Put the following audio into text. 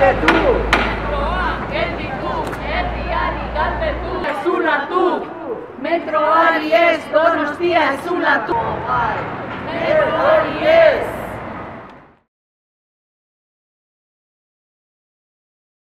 galdetu! Gelditu, herriari galdetu! Ezulatu! Metroari ez, Donostia ezulatu! Metroari ez!